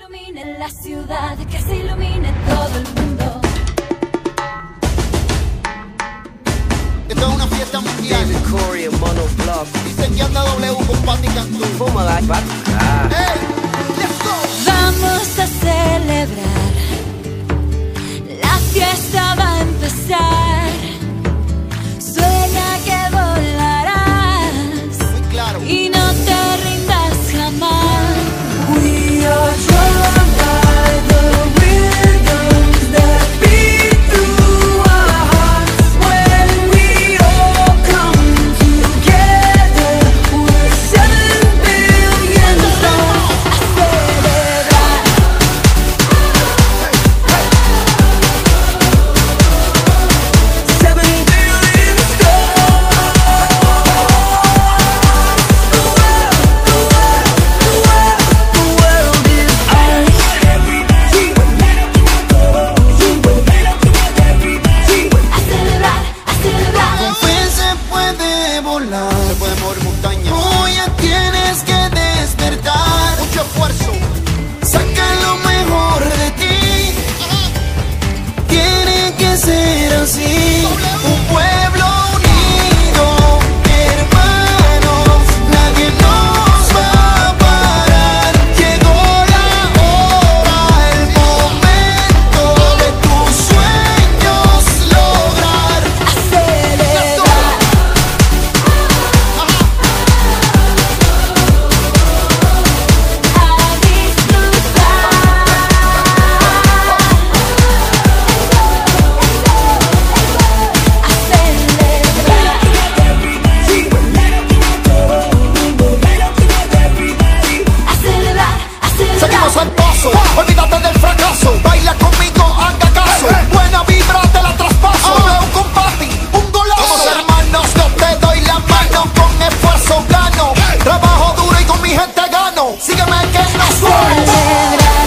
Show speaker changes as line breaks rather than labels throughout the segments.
ilumine la ciudad, que se ilumine todo el mundo.
Esto es una fiesta mundial. Dicen que anda W con Pati Cantú. ¡Hey! ¡Let's go!
Vamos a celebrar, la fiesta va a empezar. Sueña que volarás.
Muy claro.
Y no te rindas jamás.
We are drawn by the rhythms that beat through our hearts. When we all come together, we're 7 billion stars. Celebrar. 7 billion stars. The world is ours.
A celebrar, a celebrar.
Con fe se puede volar. Se puede mover montañas. Hoy ya tienes que despertar. Mucho esfuerzo. Saca lo mejor de ti. Tiene que ser así. Un pueblo unido, hermanos. Nadie nos va a parar. Llegó la hora, el momento de tus sueños lograr.
A celebrar. A disfrutar. A celebrar, a celebrar.
Seguimos al paso, olvídate del fracaso. Baila conmigo, haga caso. Buena vibra te la traspaso. Veo un combate, un golazo. Somos hermanos, yo te doy la mano. Con esfuerzo gano. Trabajo duro y con mi gente gano. Sígueme que no suelto.
Celebrar.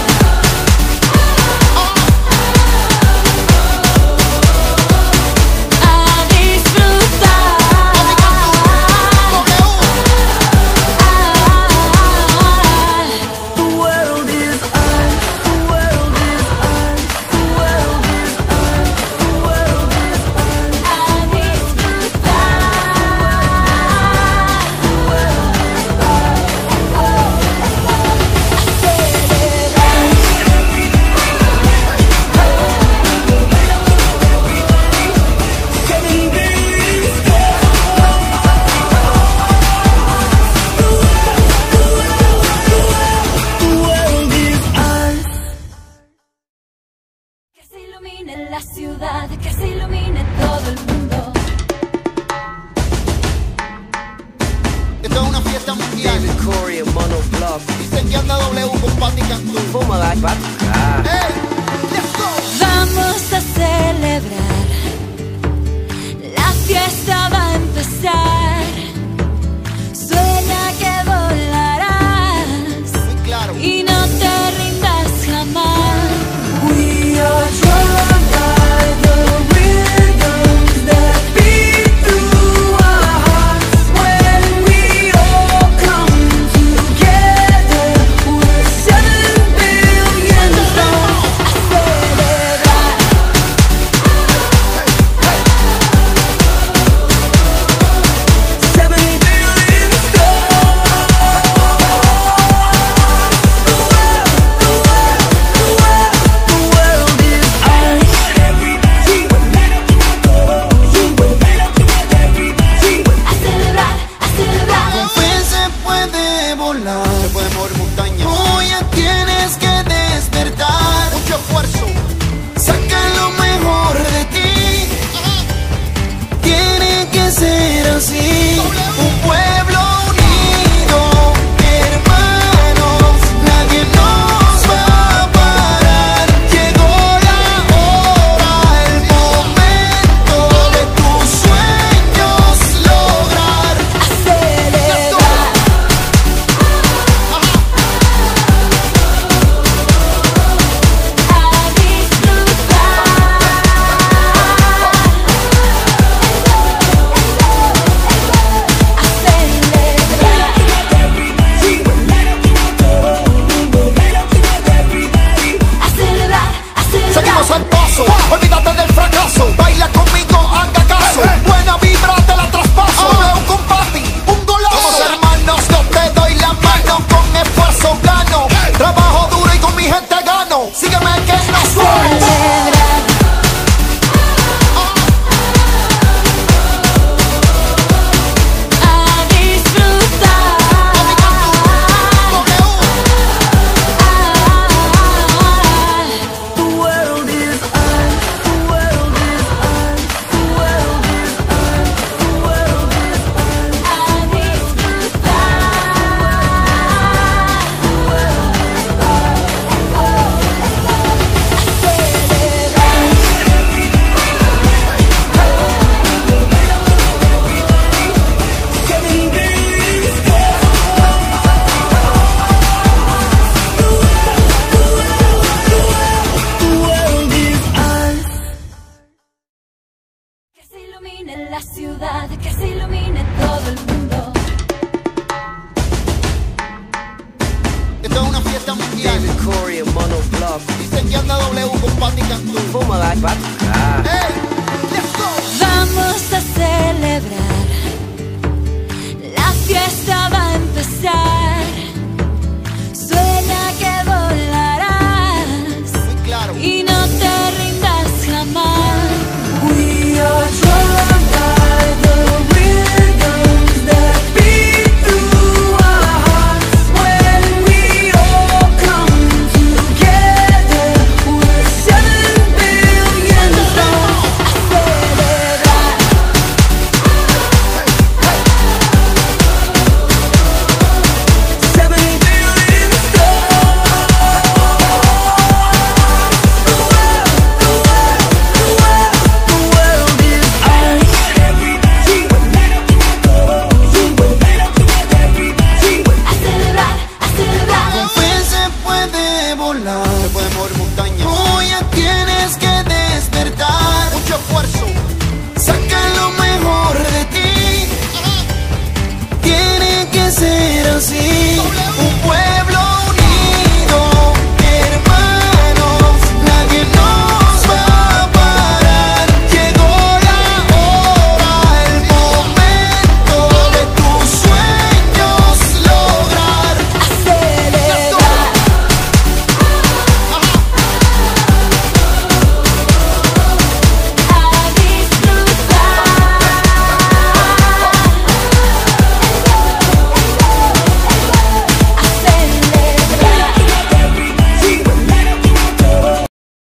A disfrutar.
The world is ours. The world is ours. The world is ours. The world is ours.
A disfrutar.
The world is ours.
Que se ilumine la ciudad, que se ilumine todo el mundo.
Esto es una fiesta mundial. Dicen que anda W con Pati Cantú. ¡Hey! ¡Let's go!
Vamos a celebrar, la fiesta va a empezar. Sueña que volarás.
Muy claro.
Y no te rindas jamás.
We are drawn by the rhythms that beat through our hearts. When we all come together, we're 7 billion stars.
A celebrar.
Esto es una fiesta mundial.
David Corey en monoblock.
Dicen que anda W con Patti Cantú.
Fuma la
¡Hey! ¡Let's go!
Vamos a celebrar, la fiesta va a empezar.